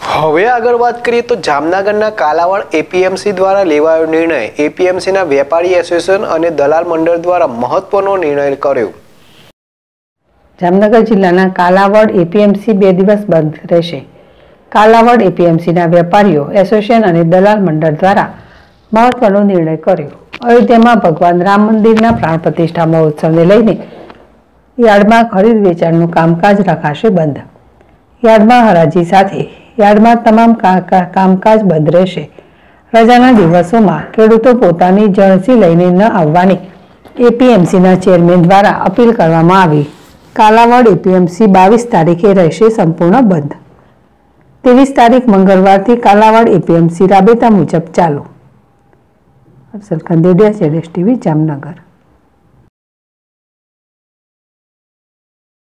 હવે આગળ વાત કરીએ તો જામનગરના કાલાવડ એપીએમસી દ્વારા લેવાયો નિર્ણય એપીએમસીના વેપારી એસોસિએશન અને દલાલ મંડળ દ્વારા મહત્વનો નિર્ણય કર્યો। જામનગર જિલ્લાના કાલાવડ એપીએમસી 2 દિવસ બંધ રહેશે। કાલાવડ એપીએમસીના વેપારીઓ એસોસિએશન અને દલાલ મંડળ દ્વારા મહત્વનો નિર્ણય કર્યો। અયોધ્યામાં ભગવાન રામ મંદિરના પ્રાણ પ્રતિષ્ઠા મહોત્સવને લઈને યાર્ડમાં ખરીદ વેચાણનું કામકાજ રખાશે બંધ। યાર્ડમાં હરાજી સાથે યાર્ડમાં તમામ કામકાજ બંધ રહેશે। રજાના દિવસોમાં ખેડૂતો પોતાની જણસી લઈને ન આવવાની એપીએમસીના ચેરમેન દ્વારા અપીલ કરવામાં આવી। કાલાવડ એપીએમસી 22 તારીખે રહેશે સંપૂર્ણ બંધ। 23 તારીખ મંગળવારથી કાલાવડ એપીએમસી રાબેતા મુજબ ચાલુ। અફસલ ખંદેડિયા, ZSTV, જામનગર।